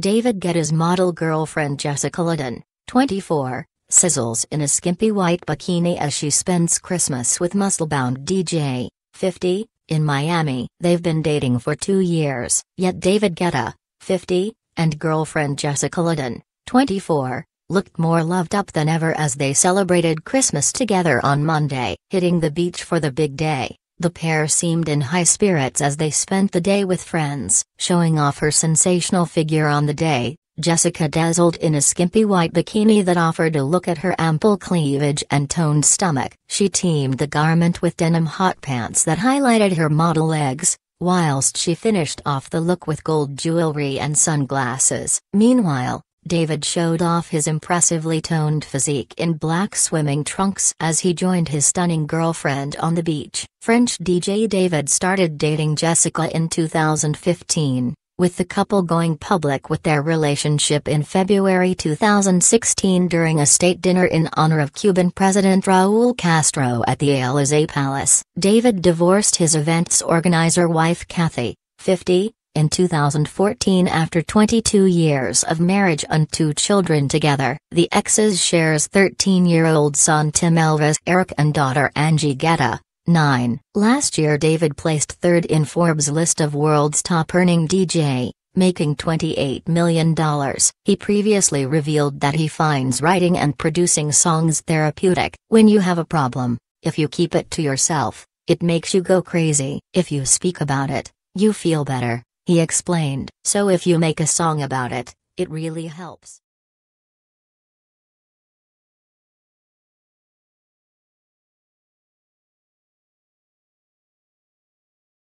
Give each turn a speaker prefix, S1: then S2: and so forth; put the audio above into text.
S1: David Guetta's model girlfriend Jessica LEDDON, 24, sizzles in a skimpy white bikini as she spends Christmas with MUSCLEBOUND DJ, 50, in Miami. They've been dating for 2 years, yet David Guetta, 50, and girlfriend Jessica LEDDON, 24, looked more loved up than ever as they celebrated Christmas together on Monday. Hitting the beach for the big day, the pair seemed in high spirits as they spent the day with friends. Showing off her sensational figure on the day, Jessica dazzled in a skimpy white bikini that offered a look at her ample cleavage and toned stomach. She teamed the garment with denim hot pants that highlighted her model legs, whilst she finished off the look with gold jewelry and sunglasses. Meanwhile, David showed off his impressively toned physique in black swimming trunks as he joined his stunning girlfriend on the beach. French DJ David started dating Jessica in 2015, with the couple going public with their relationship in February 2016 during a state dinner in honor of Cuban President Raúl Castro at the Élysée Palace. David divorced his event's organizer wife Kathy, 50, in 2014 after 22 years of marriage and 2 children together. The exes shares 13-year-old son Tim Elvis Eric and daughter Angie Guetta, 9. Last year David placed 3rd in Forbes' list of world's top-earning DJ, making $28 million. He previously revealed that he finds writing and producing songs therapeutic. When you have a problem, if you keep it to yourself, it makes you go crazy. If you speak about it, you feel better, he explained. So if you make a song about it, it really helps.